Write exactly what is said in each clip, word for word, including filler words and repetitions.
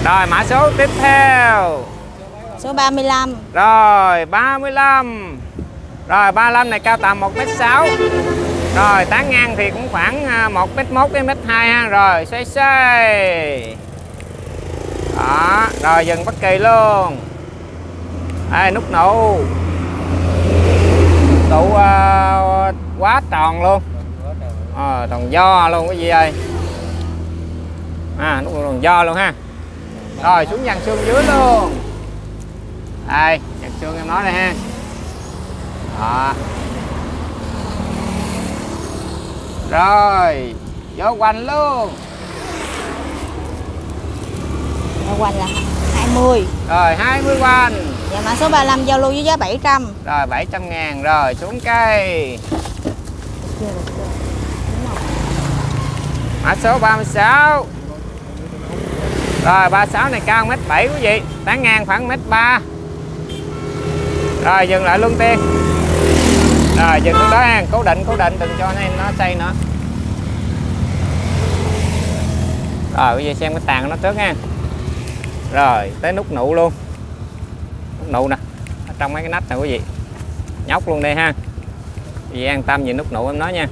Rồi mã số tiếp theo. Số ba mươi lăm. Rồi ba mươi lăm. Rồi ba mươi lăm này cao tầm một mét sáu. Rồi tán ngang thì cũng khoảng một mét một đến một mét hai ha. Rồi xoay xoay. Đó, rồi dừng bất kỳ luôn. Đây nút nụ. Nụ uh, quá tròn luôn. Ờ, tròn do luôn cái gì ơi. À, nút tròn do luôn ha. Rồi xuống dàn xương dưới luôn. Đây, dàn xương em nói đây ha. Đó. Rồi, vô quanh luôn. Dạ, quanh là hai mươi. Rồi hai mươi quanh. Dạ mã số ba mươi lăm giao lưu với giá bảy trăm. Rồi bảy trăm ngàn. Rồi xuống cây. Mã số ba mươi sáu. Rồi ba mươi sáu này cao một mét bảy quý vị, tán ngang khoảng một mét ba. Rồi dừng lại luôn Tiên. Rồi dừng xuống đó ha, cố định cố định đừng cho em nó xây nữa. Rồi bây giờ xem cái tàn của nó trước ha. Rồi tới nút nụ luôn. Nút nụ nè, ở trong mấy cái nách này quý vị. Nhóc luôn đây ha. Vì an tâm về nút nụ em nói nha.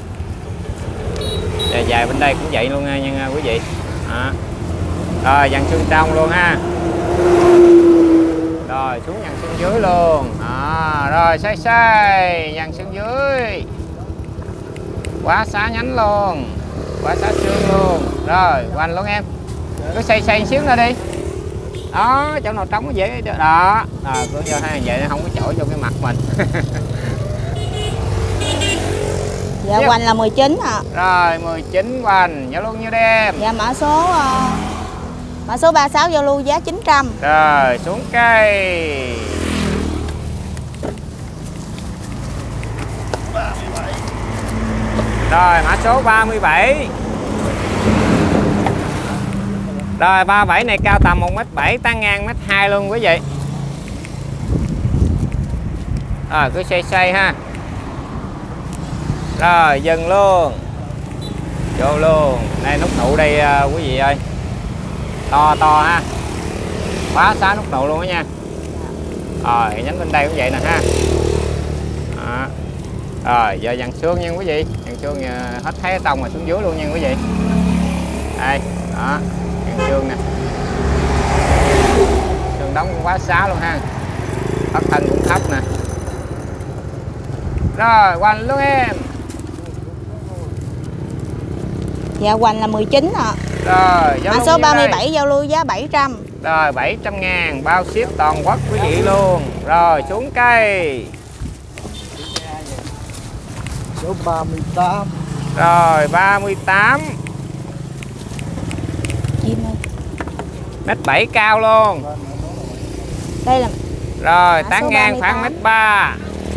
Dài dài bên đây cũng vậy luôn nha, nha quý vị. Đó. Rồi dàn xương trong luôn ha. Rồi xuống dàn xương dưới luôn. Đó. Rồi xoay xoay dàn xương dưới. Quá xá nhánh luôn. Quá xá xương luôn. Rồi quanh luôn em. Cứ xoay xoay xíu nữa đi. Đó, chỗ nào trống có dễ đó. Đó, cứ cho hai vậy nó không có chỗ vô cái mặt mình. Dạ quanh là mười chín ạ. À. Rồi mười chín quanh, giao lưu nhiêu đêm? Dạ mã số uh, mã số ba mươi sáu giao lưu giá chín trăm. Rồi xuống cây. Rồi mã số ba mươi bảy. Rồi ba mươi bảy này cao tầm một mét bảy, tán ngang một mét hai luôn quý vị. Rồi cứ xoay xoay ha. Rồi dừng luôn. Vô luôn. Đây nút nụ đây uh, quý vị ơi. To to ha. Quá xá nút nụ luôn đó nha. Rồi nhánh bên đây cũng vậy nè ha. Đó. Rồi giờ dàn xương nha quý vị. Dàn xương uh, hết thấy tông mà xuống dưới luôn nha quý vị. Đây, đó. Dàn xương nè. Xương đóng cũng quá xá luôn ha. Thấp thân cũng thấp nè. Rồi quanh luôn em. Dạ quanh là mười chín ạ. À. Rồi mã số ba mươi bảy giao lưu giá bảy trăm. Rồi bảy trăm ngàn bao ship toàn quốc quý vị luôn. Rồi xuống cây. Số ba mươi tám. Rồi ba mươi tám. Mét bảy cao luôn. Đây là. Rồi tán ngang khoảng mét ba.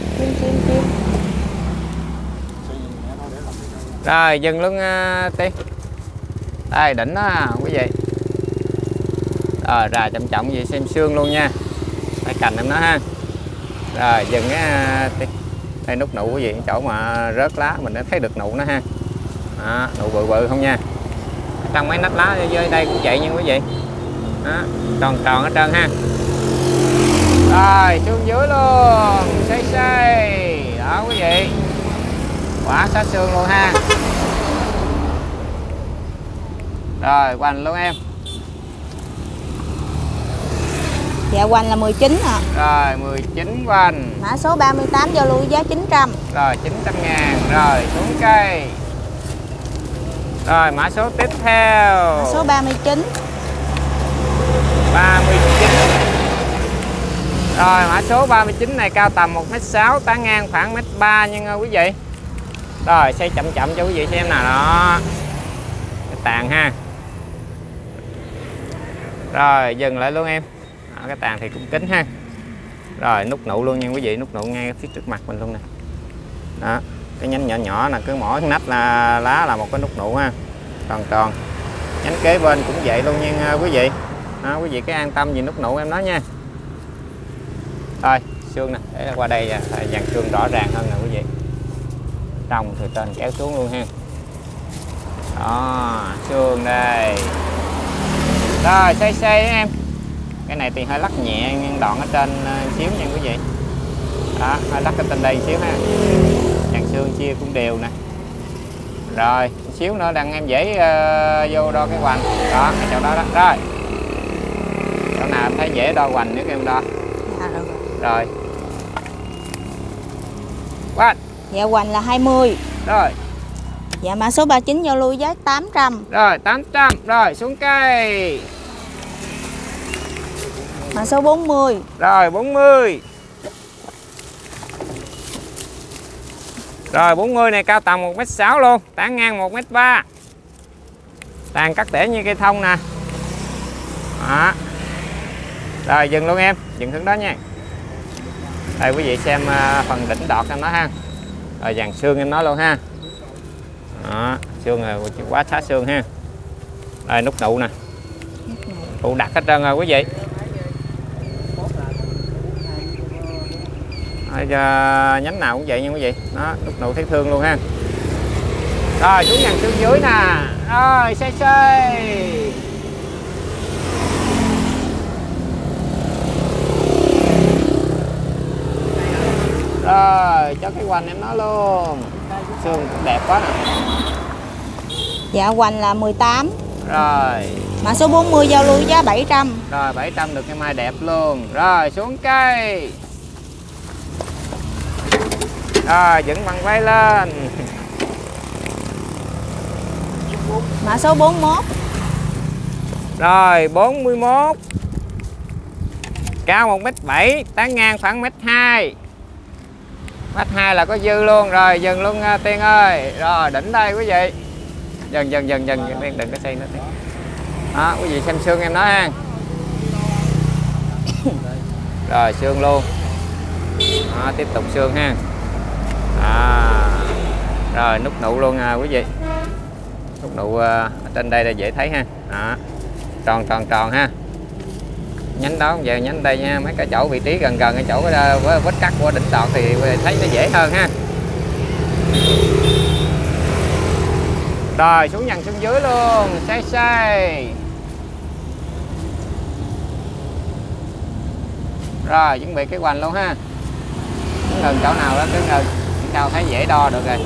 Rồi dừng luôn uh, Tiên. Đây đỉnh đó quý vị. Rồi ra chậm chậm vậy xem xương luôn nha. Đây cành em nó ha. Rồi dừng cái uh, đây nút nụ quý vị, chỗ mà rớt lá mình đã thấy được nụ nó ha. Đó, nụ bự bự không nha. Trong mấy nách lá dưới đây cũng vậy nha quý vị. Đó, tròn tròn hết trơn ha. Rồi xương dưới luôn, xoay xoay. Đó quý vị. Quả sát xương luôn ha. Rồi quanh luôn em. Dạ quanh là mười chín ạ. À. Rồi mười chín quanh. Mã số ba mươi tám giao lưu giá chín trăm. Rồi chín trăm ngàn. Rồi xuống cây. Rồi mã số tiếp theo. Mã số ba mươi chín. ba mươi chín. Rồi mã số ba mươi chín này cao tầm một mét sáu, tán ngang khoảng một mét ba nha quý vị. Rồi xây chậm chậm cho quý vị xem nào đó. Cái tàn ha. Rồi dừng lại luôn em. Đó, cái tàn thì cũng kín ha. Rồi nút nụ luôn nha quý vị, nút nụ ngay phía trước mặt mình luôn nè. Đó, cái nhánh nhỏ nhỏ là cứ mỗi nách là lá là một cái nút nụ ha. Tròn tròn. Nhánh kế bên cũng vậy luôn nha quý vị. Đó, quý vị cứ an tâm về nút nụ em nói nha. Thôi xương nè, để qua đây dàn xương rõ ràng hơn nè quý vị. Trong từ trên kéo xuống luôn ha. Đó, xương đây. Rồi xoay xoay em. Cái này thì hơi lắc nhẹ đoạn ở trên xíu nha quý vị. Đó, hơi lắc ở trên đây xíu ha. Dàn xương chia cũng đều nè. Rồi xíu nữa đang em dễ uh, vô đo cái hoành. Đó cái chỗ đó đó. Rồi chỗ nào em thấy dễ đo hoành nếu em đo. À, rồi. Rồi quá. Dạ hoành là hai mươi. Rồi. Dạ mã số ba chín giao lưu giá tám trăm. Rồi tám trăm. Rồi xuống cây. Mã số bốn mươi. Rồi bốn mươi. Rồi bốn mươi này cao tầm một mét sáu luôn, tán ngang một mét ba. Tàn cắt tỉa như cây thông nè. Đó. Rồi dừng luôn em, dừng hướng đó nha. Đây quý vị xem phần đỉnh đọt em nói ha. Rồi dàn xương em nói luôn ha. Đó, xương rồi quá xá xương ha. Đây nút nụ nè. Tụ đặt hết trơn rồi quý vị. Rồi, nhánh nào cũng vậy nha quý vị. Đó, nút nụ thấy thương luôn ha. Rồi xuống dàn xương dưới nè. Rồi xoay xoay. Rồi cho cái hoành em nói luôn. Xương cũng đẹp quá nè. Dạ hoành là mười tám. Rồi Mã số bốn mươi giao lưu giá bảy trăm. Rồi bảy trăm được cái mai đẹp luôn. Rồi xuống cây. Rồi dựng bằng vai lên. Mã số bốn mươi mốt. Rồi bốn mươi mốt. Cao một mét bảy, tán ngang khoảng mét hai. Mét hai là có dư luôn. Rồi dừng luôn Tiên ơi. Rồi đỉnh đây quý vị. Dần dần dần dần đừng đừng có xây nữa. Đó quý vị xem xương em nói ha. Rồi xương luôn. Đó, tiếp tục xương ha. À, rồi nút nụ luôn à, quý vị. Nút nụ ở trên đây là dễ thấy ha. Đó, tròn tròn tròn ha. Nhánh đó giờ nhánh đây nha, mấy cái chỗ vị trí gần gần cái chỗ với vết cắt của đỉnh đọt thì thấy nó dễ hơn ha. Rồi xuống dàn xuống dưới luôn, xoay xoay. Rồi chuẩn bị cái hoành luôn ha. Ngừng chỗ nào đó cứ ngừng, cao thấy dễ đo được rồi.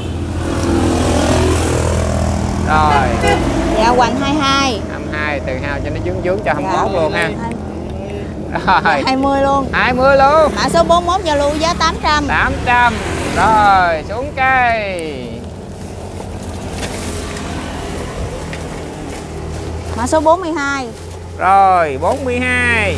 Rồi. Dạ hoành hai mươi hai. hai mươi hai từ hai cho nó dướng dướng cho hai mươi mốt dạ, luôn ha. Rồi. hai mươi luôn. hai mươi luôn. Mã số bốn mươi mốt giao lưu giá tám trăm. tám trăm. Rồi xuống cây. Mã số bốn mươi hai. Rồi bốn mươi hai.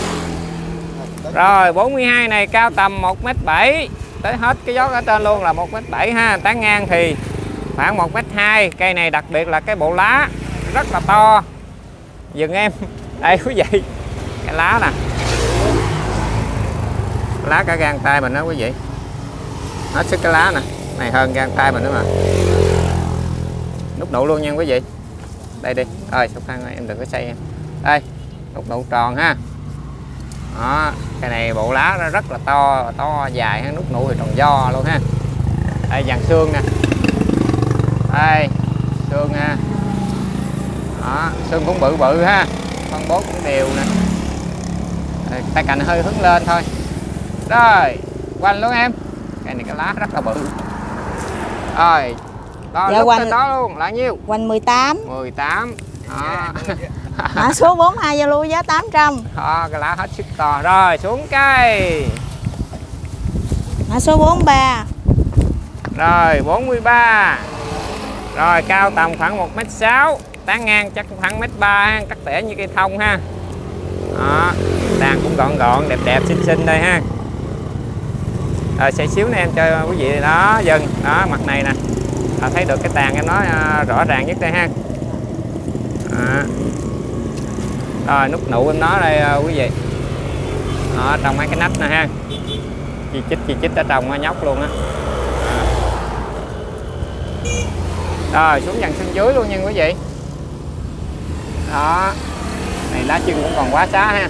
Rồi bốn mươi hai này cao tầm một mét bảy. Tới hết cái giót ở trên luôn là một mét bảy ha. Tán ngang thì khoảng một mét hai. Cây này đặc biệt là cái bộ lá rất là to. Dừng em. Đây quý vị. Cái lá nè. Lá cả gang tay mình đó quý vị. Hết sức cái lá nè. Này hơn gang tay mình nữa mà. Nút nụ luôn nha quý vị. Đây đi. Rồi số khăn em đừng có xây em. Đây. Nút nụ tròn ha. Đó, cái này bộ lá nó rất là to, to dài ha, nút nụ thì tròn do luôn ha. Đây dàn xương nè. Đây, xương ha. Đó, xương cũng bự bự ha. Phân bố cũng đều nè. Đây, tay cành hơi hướng lên thôi. Rồi, quanh luôn em. Cái này cái lá rất là bự. Rồi. Đó, dạ, lúc quanh... trên đó luôn, là nhiêu? Hoành mười tám. mười tám. Đó. Mã số bốn mươi hai giao lưu giá tám trăm. Đó, cái lá hết sức to. Rồi xuống cây. Mã số bốn mươi ba. Rồi bốn mươi ba. Rồi cao tầm khoảng một mét sáu, tán ngang chắc khoảng mét ba ha, cắt tỉa như cây thông ha. Đó, tàn cũng gọn gọn đẹp đẹp xinh xinh đây ha. Rồi xay xíu nữa em cho quý vị đó dừng. Đó mặt này nè. À, thấy được cái tàn em nói à, rõ ràng nhất đây ha. À. Rồi nút nụ em nói đây à, quý vị. Đó, trong mấy cái nách nè ha. Chi chít chi chít ở trong nhóc luôn á. Rồi xuống dàn xương dưới luôn nha quý vị. Đó. Này lá chân cũng còn quá xá ha.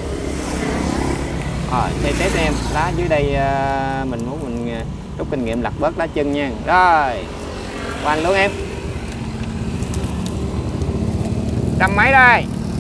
Rồi xây test em, lá dưới đây à, mình muốn mình rút kinh nghiệm lặt bớt lá chân nha. Rồi. Quanh luôn em. Trăm mấy đây.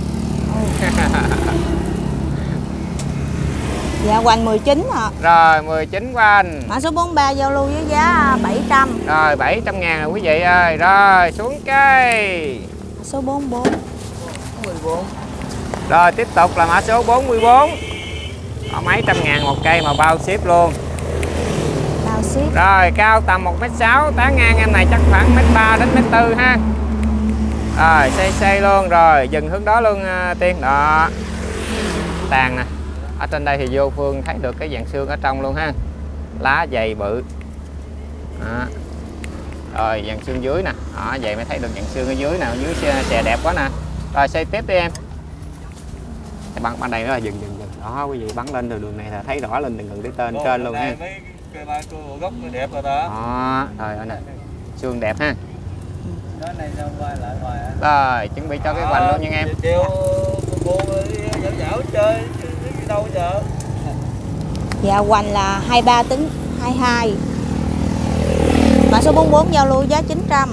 Dạ hoành mười chín ạ. Rồi mười chín của anh. Mã số bốn mươi ba giao lưu với giá bảy trăm. Rồi bảy trăm ngàn rồi quý vị ơi. Rồi xuống cây. Mã số bốn mươi bốn. mười bốn. Rồi tiếp tục là mã số bốn mươi bốn. Có mấy trăm ngàn một cây mà bao ship luôn. Bao ship. Rồi cao tầm một mét sáu, tán ngang em này chắc khoảng mét ba đến mét tư ha. Rồi xây xây luôn, rồi dừng hướng đó luôn uh, Tiên. Đó. Tàn nè. Ở trên đây thì vô Phương thấy được cái dạng xương ở trong luôn ha. Lá dày bự. Đó. Rồi dạng xương dưới nè. Đó, vậy mới thấy được dạng xương ở dưới nè, dưới xe, xe đẹp quá nè. Rồi xây tiếp đi em. Bắn bắn đây nữa là dừng dừng dừng. Đó quý vị bắn lên đường đường này là thấy rõ lên đường đường cái tên Ồ, trên luôn ha. mấy cây ba cô gốc đẹp rồi đó. Đó, rồi ơi nè. Xương đẹp ha. Đó này sao quay lại hoài á. Rồi, chuẩn bị cho cái hoành luôn nha em. Kêu cô dạo dạo chơi đi đâu giờ. Dạ hoành là hai mươi ba tính hai mươi hai. Mã số bốn mươi bốn giao lưu giá chín trăm.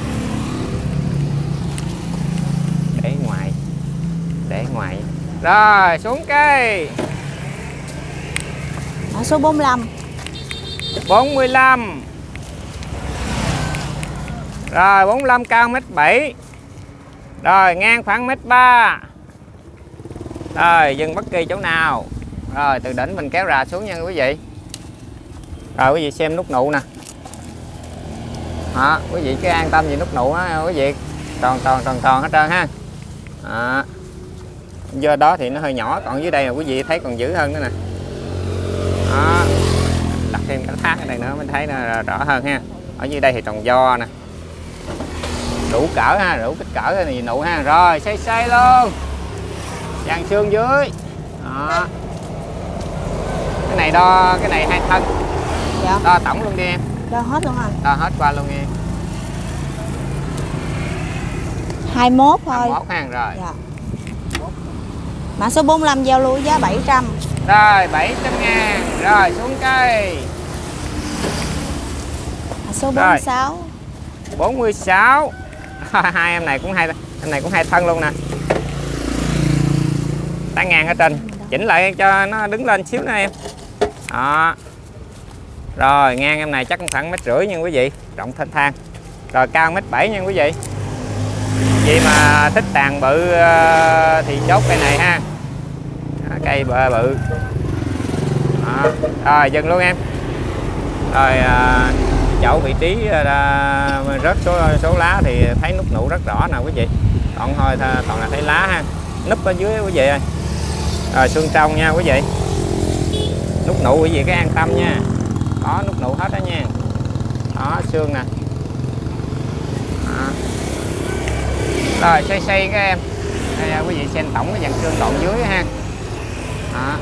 Để ngoài. Để ngoài. Rồi, xuống cây. Mã số bốn mươi lăm. bốn mươi lăm. Rồi, bốn mươi lăm cao mét bảy. Rồi, ngang khoảng mét ba. Rồi, dừng bất kỳ chỗ nào. Rồi, từ đỉnh mình kéo rà xuống nha quý vị. Rồi, quý vị xem nút nụ nè. Đó, quý vị cứ an tâm về nút nụ á quý vị. Tròn tròn tròn tròn hết trơn ha. Đó. Do đó thì nó hơi nhỏ, còn dưới đây là quý vị thấy còn dữ hơn nữa nè. Đó. Đặt thêm cái thác ở đây nữa mình thấy nó rõ hơn ha. Ở dưới đây thì tròn do nè. Đủ cỡ ha, đủ kích cỡ này nụ ha. Rồi xây xây luôn. Dàn xương dưới. Đó. Cái này đo, cái này hai thân. Dạ. Đo tổng luôn đi em. Đo hết luôn anh. Đo hết qua luôn em. hai mươi mốt thôi. hai mươi mốt ha, rồi. Dạ. Mã số bốn mươi lăm giao lưu giá bảy trăm. Rồi bảy trăm ngàn. Rồi xuống cây. Mã số bốn mươi sáu. bốn mươi sáu. Hai em này cũng hai em này cũng hai thân luôn nè. Tán ngang ở trên. Chỉnh lại cho nó đứng lên xíu nữa em. Đó. Rồi ngang em này chắc khoảng mét rưỡi nha quý vị, rộng thênh thang. Rồi cao mét bảy nha quý vị. Vì mà thích tàn bự thì chốt cây này ha. Đó, cây bự bự. Đó. Rồi dừng luôn em. Rồi à, chỗ vị trí à, rớt số số lá thì thấy nút nụ rất rõ nè quý vị. Còn thôi toàn là thấy lá ha. Núp ở dưới quý vị ơi. Rồi xương trong nha quý vị. Nút nụ quý vị cứ an tâm nha. Có nút nụ hết đó nha. Đó xương nè. Đó. Rồi xây xây các em. Đây quý vị xem tổng cái dàn xương đoạn dưới ha. Đó.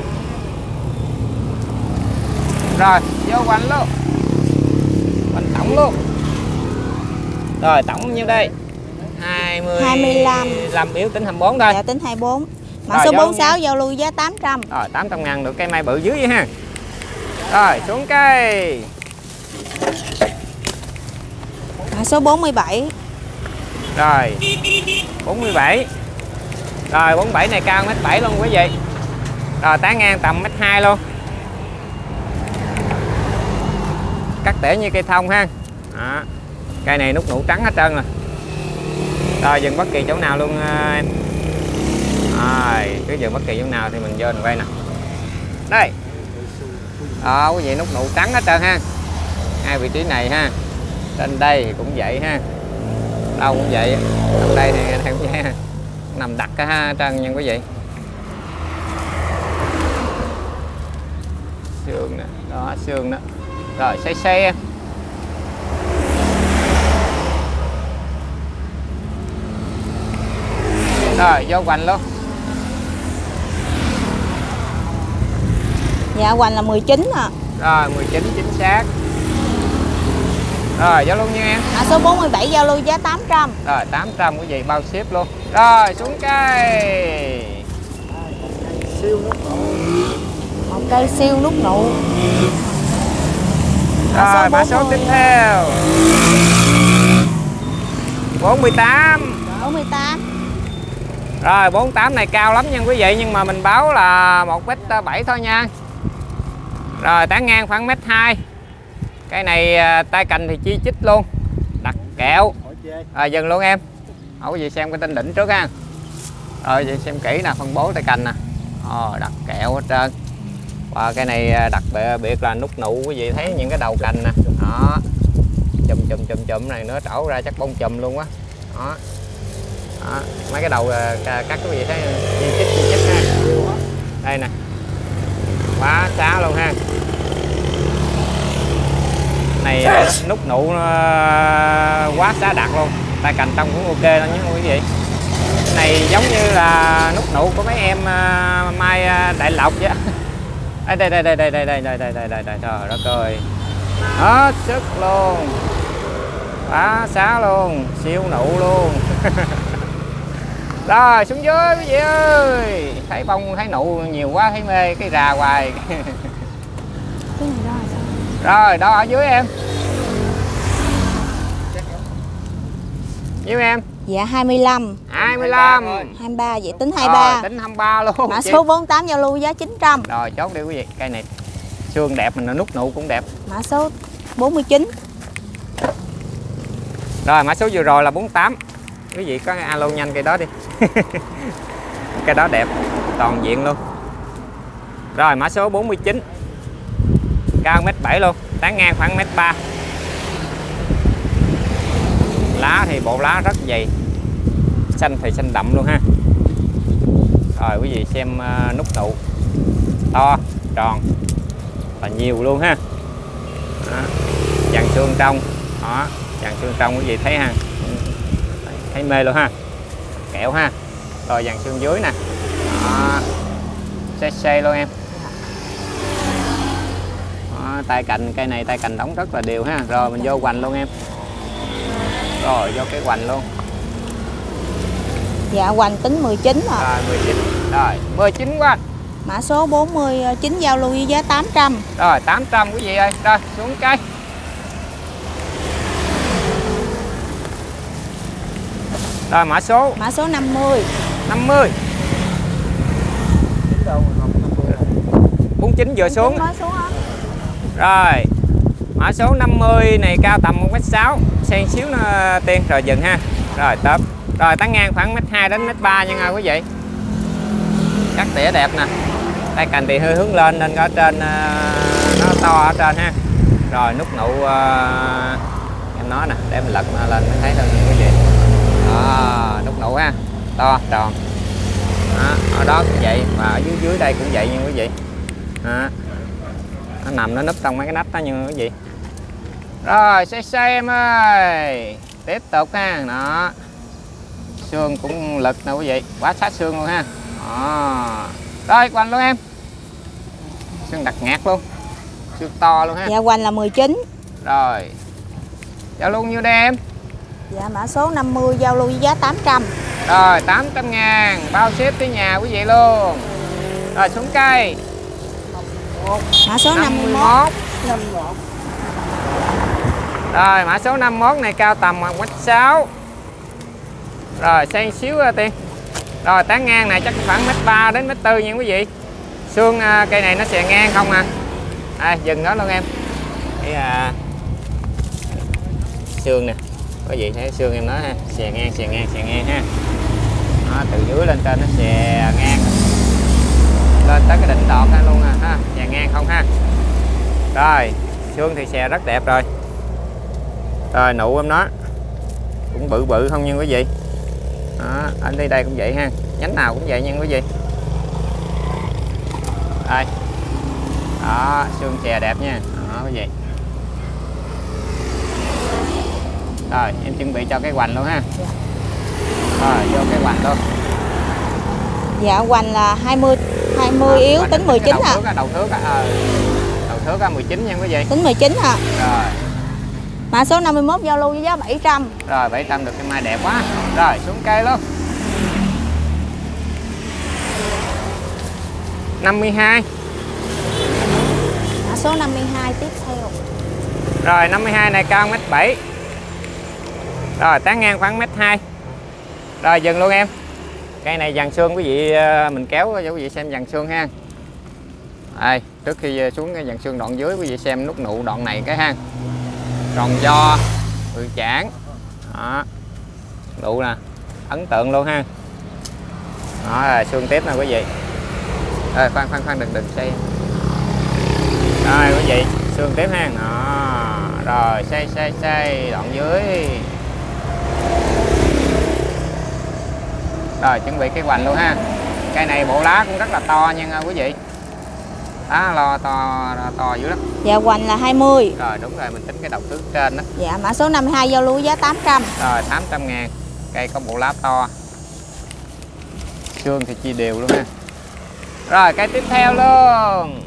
Rồi vô quanh luôn. Quanh tổng luôn. Rồi tổng nhiêu đây? hai mươi hai mươi lăm. Làm biểu tính hai mươi bốn thôi. Dạ tính hai mươi bốn. Mã Rồi, số vô bốn mươi sáu giao lưu giá tám trăm. Rồi tám trăm ngàn được cây mai bự dưới vậy ha. Rồi xuống cây. Mã số bốn mươi bảy. Rồi bốn mươi bảy. Rồi bốn mươi bảy này cao mét bảy luôn quý vị. Rồi tán ngang tầm mét hai luôn. Cắt tỉa như cây thông ha. Đó. Cây này nút nụ trắng hết trơn rồi. Rồi dừng bất kỳ chỗ nào luôn em. Rồi cứ dừng bất kỳ chỗ nào thì mình vô mình quay nè. Đây. Đó quý vị nút nụ trắng hết trơn ha. Hai vị trí này ha. Trên đây thì cũng vậy ha. Đâu cũng vậy. Ở đây thì đây cũng vậy ha. Nằm đặt ha trơn nha quý vị. Xương nè. Đó xương đó. Rồi xây xây em. Rồi vô hoành luôn. Dạ hoành là mười chín ạ. À. Rồi mười chín chính xác. Rồi vô luôn nha em. Mã số bốn mươi bảy giao lưu giá tám trăm. Rồi tám trăm quý vị bao ship luôn. Rồi xuống cây. Siêu nút nụ. Một cây siêu nút nụ. Rồi mã số tiếp theo. bốn mươi tám. bốn mươi tám. Rồi bốn tám này cao lắm nha quý vị, nhưng mà mình báo là một mét bảy thôi nha. Rồi tán ngang khoảng mét hai. Cái này tay cành thì chi chít luôn, đặt kẹo. Rồi dừng luôn em. Hỏi quý vị xem cái tên đỉnh trước ha. Rồi vậy xem kỹ nè, phân bố tay cành nè. Ồ, đặt kẹo hết trơn. Và cái này đặc biệt là nút nụ, quý vị thấy những cái đầu cành nè. Đó. Chùm chùm chùm chùm này nữa trổ ra chắc bông chùm luôn quá. Đó. Đó. Mấy cái đầu cắt quý vị thấy chi chít chi chít ha. Đây nè. Quá xá luôn ha. Này nút nụ quá xá đạt luôn. Tay cành tông cũng ok đó nhé quý vị. Cái này giống như là nút nụ của mấy em uh, mai uh, Đại Lộc vậy. Đây đây đây đây đây đây đây đây đây đây đây đây trời đất ơi. Hết sức luôn. Quá xá luôn, siêu nụ luôn. Rồi xuống dưới quý vị ơi. Thấy bông thấy nụ nhiều quá thấy mê cái rà hoài. Rồi đó ở dưới em. Nhiêu em? Dạ hai mươi lăm. hai mươi lăm. hai mươi ba vậy tính hai mươi ba. Rồi, tính hai mươi ba luôn. Mã số bốn tám giao lưu giá chín trăm. Rồi chốt đi quý vị. Cây này xương đẹp, mình nút nụ cũng đẹp. Mã số bốn mươi chín. Rồi mã số vừa rồi là bốn tám. Quý vị có alo nhanh cây đó đi. Cây đó đẹp toàn diện luôn. Rồi mã số bốn mươi chín. Cao mét bảy luôn, tán ngang khoảng mét ba. Lá thì bộ lá rất dày, xanh thì xanh đậm luôn ha. Rồi quý vị xem uh, nút nụ to tròn và nhiều luôn ha. Dàn xương trong đó, dàn xương trong quý vị thấy ha, thấy mê luôn ha, kẹo ha. Rồi dàn xương dưới nè, xe xe luôn em. Đó, tay cành cây này tay cành đóng rất là đều ha. Rồi mình vô hoành luôn em. Rồi vô cái hoành luôn. Dạ hoành tính mười chín rồi. Rồi mười chín. Rồi mười chín quá. Mã số bốn mươi chín giao lưu với giá tám trăm. Rồi tám trăm quý vị ơi. Rồi xuống cây. Rồi mã số. Mã số năm mươi. năm mươi. bốn chín vừa xuống. xuống Rồi mã số năm mươi này cao tầm một mét sáu, xen xíu nó tiên rồi dừng ha. Rồi tớp. Rồi tán ngang khoảng mét hai đến mét ba nha quý vị. Cắt tỉa đẹp nè. Tay cành thì hơi hướng lên nên ở trên nó to ở trên ha. Rồi nút nụ em nói nè, để mình lật lên mới thấy hơn quý vị. Đó, nút nụ ha, to tròn. Đó, ở đó cũng vậy và ở dưới dưới đây cũng vậy nha quý vị. Đó. Nó nằm nó núp trong mấy cái nách đó nha quý vị. Rồi xe xe em ơi, tiếp tục ha. Đó, xương cũng lực nè quý vị, quá sát xương luôn ha. Đó. Rồi quanh luôn em, xương đặc ngạt luôn, xương to luôn ha. Dạ hoành là mười chín. Rồi giao luôn nhiêu đây em? Dạ mã số năm mươi giao lưu với giá tám trăm. Rồi tám trăm ngàn bao ship tới nhà quý vị luôn. Rồi xuống cây. Mã số năm mươi mốt. Rồi mã số năm mươi mốt này cao tầm một mét sáu. Rồi xen xíu ra Tiên. Rồi tán ngang này chắc khoảng mét ba đến mét tư nha quý vị. Xương cây này nó xè ngang không à. À dừng đó luôn em. Đây à, xương nè. Quý vị thấy xương em nói ha, xè ngang xè ngang xè ngang ha. Đó, từ dưới lên trên nó xè ngang lên tới cái đỉnh đọt ha luôn à ha, xè ngang không ha. Rồi xương thì xè rất đẹp rồi. Rồi nụ em nó cũng bự bự không nha quý vị. Đó, anh đi đây cũng vậy ha, nhánh nào cũng vậy nha quý vị. Đây đó, xương xè đẹp nha. Đó quý vị. Rồi em chuẩn bị cho cái hoành luôn ha. Rồi vô cái hoành luôn. Dạ hoành là hai mươi hai mươi à, yếu tính mười chín hả? À, đầu thước à, đầu thước à, mười chín nha quý vị. Tính mười chín hả? Rồi. Mã số năm mươi mốt giao lưu với giá bảy trăm. Rồi bảy trăm được cái mai đẹp quá. Rồi xuống cây luôn. năm mươi hai. Mã số năm mươi hai tiếp theo. Rồi năm mươi hai này cao mét bảy. Rồi tán ngang khoảng mét hai. Rồi dừng luôn em. Cây này dàn xương quý vị, mình kéo cho quý vị xem dàn xương ha. Đây, trước khi xuống cái dàn xương đoạn dưới quý vị xem nút nụ đoạn này cái ha. Tròn do, bự chản. Đó. Nụ nè, ấn tượng luôn ha. Đó là xương tiếp nè quý vị. Rồi khoan khoan khoan đừng đừng xây. Rồi quý vị, xương tiếp ha. Đó. Rồi xây xây xây đoạn dưới. Rồi chuẩn bị cái hoành luôn ha. Cây này bộ lá cũng rất là to nha quý vị. Đó, lo to to dữ lắm. Dạ hoành là hai mươi. Rồi đúng rồi, mình tính cái đầu thứ trên đó. Dạ mã số năm mươi hai giao lưu giá tám trăm. Rồi tám trăm ngàn. Cây có bộ lá to. Xương thì chia đều luôn ha. Rồi cây tiếp theo luôn.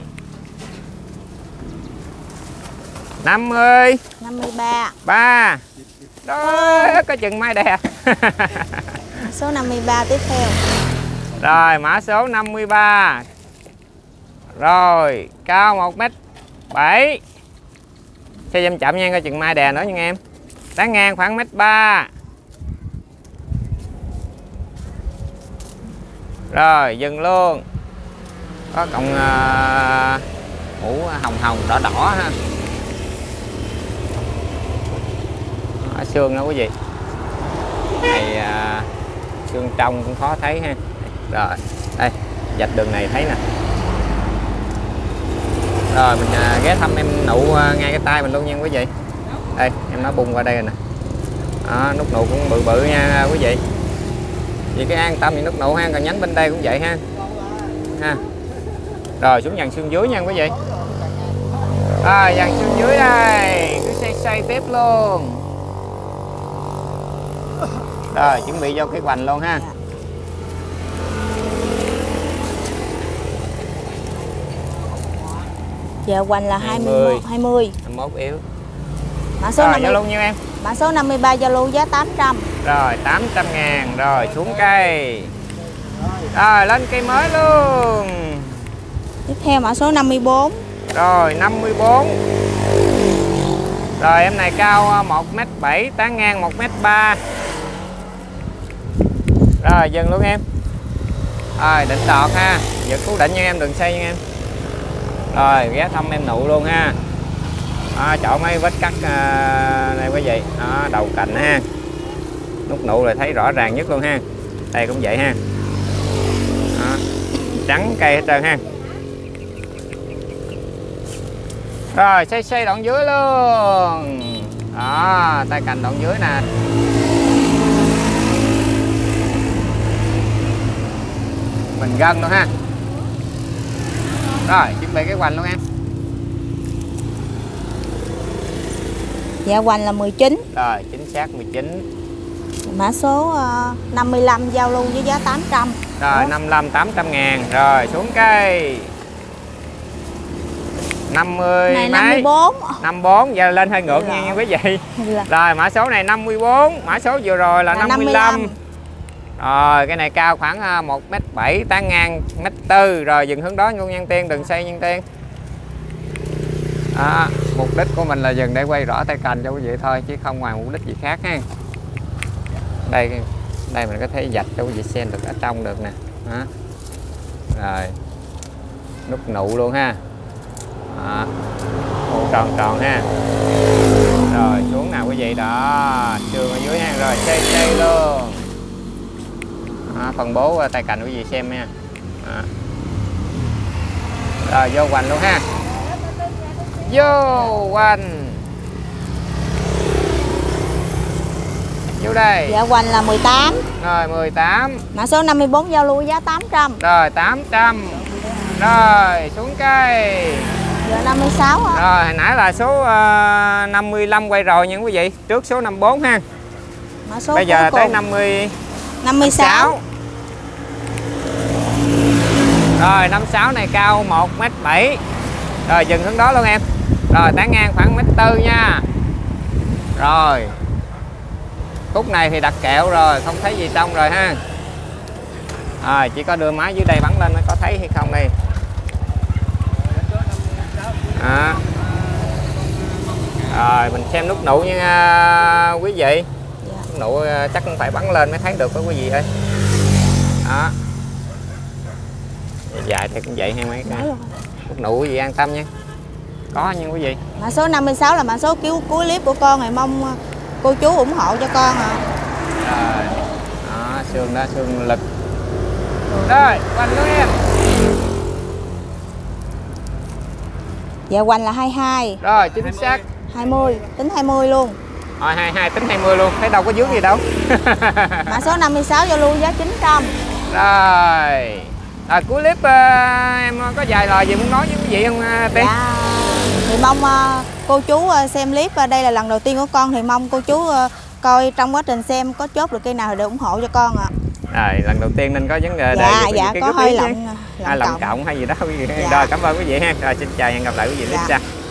năm mươi. năm mươi ba. ba. Đó, có chừng mai đè. Mã số năm mươi ba tiếp theo. Rồi mã số năm mươi ba. Rồi cao một mét bảy. Xe dâm chậm nha, coi chừng mai đè nữa nha em. Tán ngang khoảng mét ba. Rồi dừng luôn. Có cọng uh, mũ hồng hồng đỏ đỏ ha. Ở xương đó quý vị. Này uh, xương trong cũng khó thấy ha. Rồi đây, dạch đường này thấy nè. Rồi mình uh, ghé thăm em nụ uh, ngay cái tay mình luôn nha quý vị. Đây em nó bung qua đây rồi nè. Đó, nút nụ cũng bự bự nha quý vị. Vì cái an tâm thì nút nụ ha, còn nhánh bên đây cũng vậy ha. Ha. Rồi xuống dàn xương dưới nha quý vị. Rồi dàn xương dưới đây, cứ xây xây tiếp luôn. Rồi chuẩn bị vô cái hoành luôn ha. Dạ hoành là hai mươi. hai mươi. hai mươi mốt yếu. Mã số Rồi năm mươi. giao lưu nhiêu em? Mã số năm mươi ba giao lưu giá tám trăm. Rồi tám trăm ngàn. Rồi xuống cây. Rồi lên cây mới luôn. Tiếp theo mã số năm mươi bốn. Rồi năm mươi bốn. Rồi em này cao một mét bảy, tán ngang một mét ba. Rồi dừng luôn em. Rồi định đọt ha. Giật cú định nha em, đừng xây nha em. Rồi ghé thăm em nụ luôn ha. Đó, chọn mấy vết cắt uh, này quý vị. Đó, đầu cành ha. Nút nụ là thấy rõ ràng nhất luôn ha. Đây cũng vậy ha. Đó, trắng cây hết trơn ha. Rồi xây xây đoạn dưới luôn. Đó, tay cành đoạn dưới nè. Mình gân luôn ha. Rồi chuẩn bị cái hoành luôn em. Dạ hoành là mười chín. Rồi chính xác mười chín. Mã số uh, năm mươi lăm giao lưu với giá tám trăm. Rồi năm mươi lăm tám trăm ngàn. Rồi xuống cây. năm mươi này mấy. năm mươi bốn. năm mươi bốn, giờ lên hơi ngược Rồi. nha quý vị. Rồi. Rồi mã số này năm mươi bốn, mã số vừa rồi là, là năm mươi lăm. Rồi cái này cao khoảng một mét bảy, tán ngang một mét bốn. Rồi dừng hướng đó luôn nhân tiên, đừng xây nhân tiên. Đó, mục đích của mình là dừng để quay rõ tay cành cho quý vị thôi, chứ không ngoài mục đích gì khác ha. Đây đây mình có thể dạch cho quý vị xem được ở trong được nè. Đó. Rồi nút nụ luôn ha. Đó. Ô tròn tròn ha. Rồi xuống nào quý vị, đó xương ở dưới ha. Rồi xây xây luôn. Đó, phân bố tay cành quý vị xem nha. Đó. Rồi vô hoành luôn ha. Vô hoành. Vô đây. Dạ hoành là mười tám. Rồi mười tám. Mã số năm mươi bốn giao lưu giá tám trăm. Rồi tám trăm. Rồi xuống cây. Giờ năm mươi sáu hả? Rồi hồi nãy là số uh, năm mươi lăm quay rồi nha quý vị. Trước số năm mươi bốn ha. Mã số bây giờ cuối tới cùng. năm mươi. năm mươi sáu. Rồi năm mươi sáu này cao một mét bảy. Rồi dừng hướng đó luôn em. Rồi tán ngang khoảng mét tư nha. Rồi khúc này thì đặt kẹo rồi, không thấy gì trong rồi ha. Rồi chỉ có đưa máy dưới đây bắn lên nó có thấy hay không đây. À. Rồi mình xem nút nụ nha quý vị. Dạ. Nút nụ chắc cũng phải bắn lên mới thấy được đó quý vị ơi. Đó. Dài thì cũng vậy hay mấy cái. Nút nụ gì an tâm nha. Có nha quý vị. Mã số năm mươi sáu là mã số cứu cuối clip của con, thì mong cô chú ủng hộ cho con ạ. À. Rồi. Đó, xương đó, xương lực. Rồi, quanh luôn em. Dạ quanh là hai mươi hai. Rồi, chính xác. hai mươi, tính hai mươi luôn. Rồi hai mươi hai tính hai mươi luôn, thấy đâu có dướng gì đâu. Mã số năm mươi sáu giao lưu giá chín trăm. Rồi. À, cuối clip uh, em có vài lời gì muốn nói với quý vị không uh, Tiên? Dạ. Thì mong uh, cô chú uh, xem clip, uh, đây là lần đầu tiên của con, thì mong cô chú uh, coi trong quá trình xem có chốt được cây nào để ủng hộ cho con ạ. À. Rồi, lần đầu tiên nên có vấn đề dạ, đề dạ, cái có hơi lộng, hay lộng cộng hay gì đó quý vị. Dạ. Rồi, cảm ơn quý vị ha. Rồi, xin chào và hẹn gặp lại quý vị clip dạ. sau.